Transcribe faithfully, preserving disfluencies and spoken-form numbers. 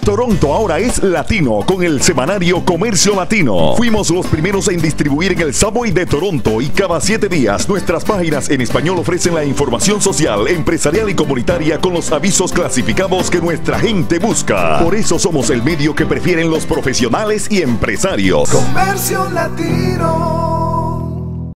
Toronto ahora es latino con el semanario Comercio Latino. Fuimos los primeros en distribuir en el Subway de Toronto y cada siete días nuestras páginas en español ofrecen la información social, empresarial y comunitaria con los avisos clasificados que nuestra gente busca. Por eso somos el medio que prefieren los profesionales y empresarios. Comercio Latino.